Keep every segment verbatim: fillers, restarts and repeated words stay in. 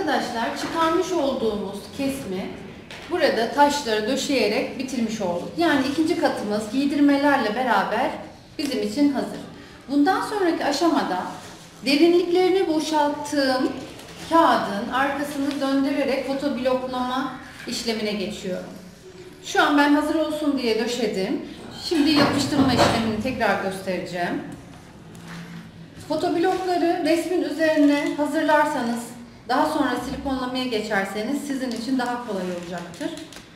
Arkadaşlar çıkarmış olduğumuz kesmi burada taşları döşeyerek bitirmiş olduk. Yani ikinci katımız giydirmelerle beraber bizim için hazır. Bundan sonraki aşamada derinliklerini boşalttığım kağıdın arkasını döndürerek fotobloklama işlemine geçiyorum. Şu an ben hazır olsun diye döşedim. Şimdi yapıştırma işlemini tekrar göstereceğim. Fotoblokları resmin üzerine hazırlarsanız, daha sonra silikonlamaya geçerseniz sizin için daha kolay olacaktır.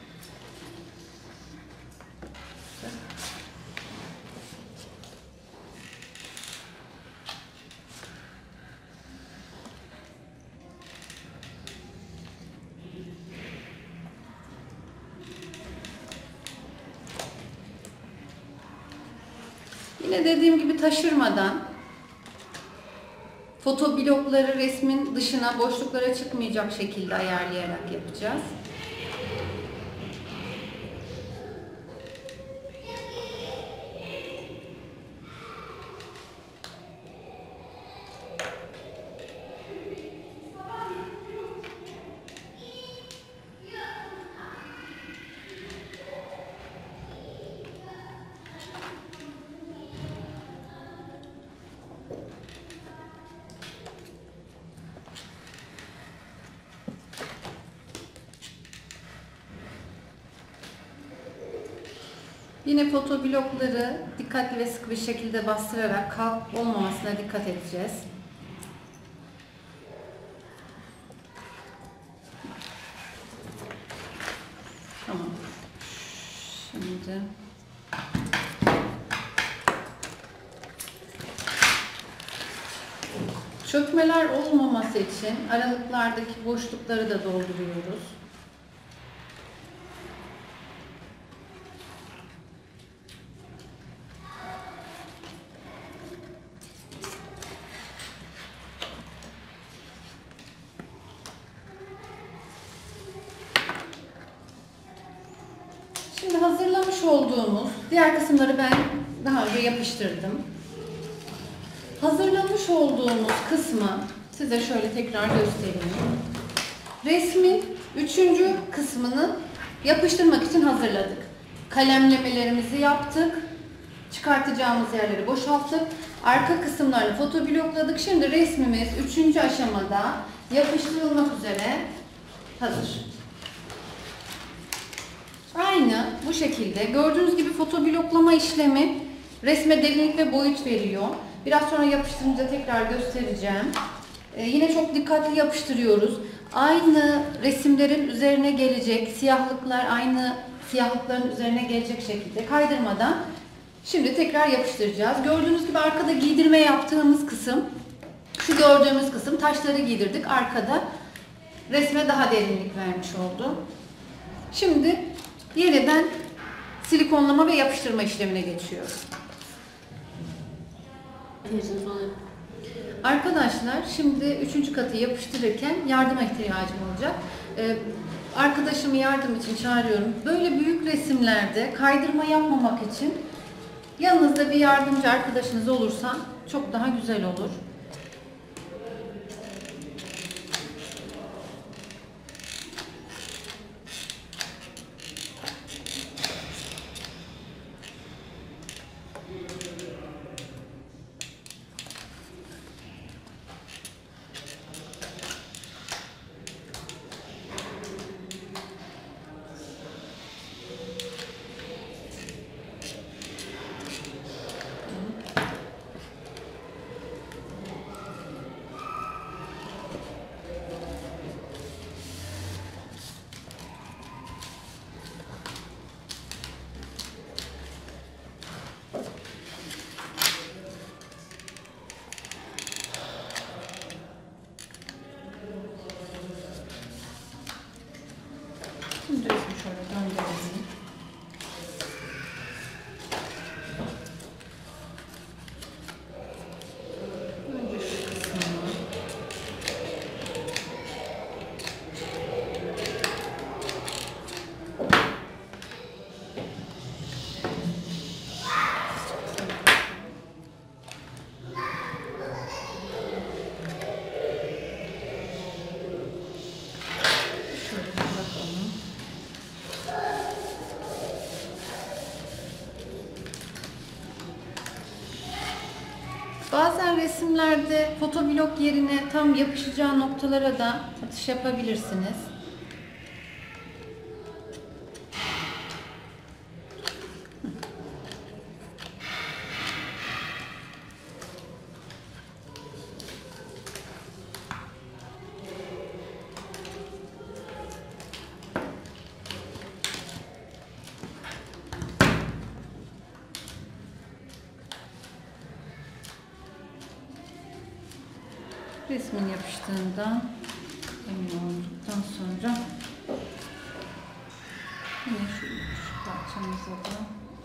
Yine dediğim gibi taşırmadan fotoblokları resmin dışına, boşluklara çıkmayacak şekilde ayarlayarak yapacağız. Yine fotoblokları dikkatli ve sıkı bir şekilde bastırarak kalk olmamasına dikkat edeceğiz. Tamam. Şimdi çökmeler olmaması için aralıklardaki boşlukları da dolduruyoruz. Şimdi hazırlamış olduğumuz diğer kısımları ben daha önce yapıştırdım. Hazırlamış olduğumuz kısmı size şöyle tekrar göstereyim. Resmin üçüncü kısmını yapıştırmak için hazırladık. Kalemlemelerimizi yaptık. Çıkartacağımız yerleri boşalttık. Arka kısımlarını fotoblokladık. Şimdi resmimiz üçüncü aşamada yapıştırılmak üzere hazır. Aynı bu şekilde gördüğünüz gibi fotobloklama işlemi resme derinlik ve boyut veriyor. Biraz sonra yapıştırınca tekrar göstereceğim. Ee, yine çok dikkatli yapıştırıyoruz. Aynı resimlerin üzerine gelecek, siyahlıklar aynı siyahlıkların üzerine gelecek şekilde kaydırmadan şimdi tekrar yapıştıracağız. Gördüğünüz gibi arkada giydirme yaptığımız kısım, şu gördüğümüz kısım taşları giydirdik. Arkada resme daha derinlik vermiş oldu. Şimdi yeniden silikonlama ve yapıştırma işlemine geçiyoruz. Arkadaşlar şimdi üçüncü katı yapıştırırken yardıma ihtiyacım olacak. Ee, arkadaşımı yardım için çağırıyorum. Böyle büyük resimlerde kaydırma yapmamak için yanınızda bir yardımcı arkadaşınız olursa çok daha güzel olur. resimlerde fotoblok yerine tam yapışacağı noktalara da atış yapabilirsiniz. Resmin yapıştığından emin olduktan sonra yine şu, şu parçamıza da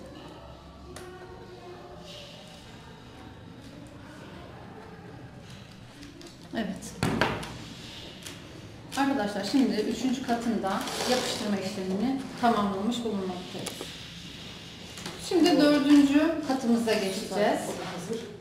evet. Arkadaşlar şimdi üçüncü katında yapıştırma işlemini tamamlamış bulunmaktayız. Şimdi dördüncü katımıza geçeceğiz. O da hazır.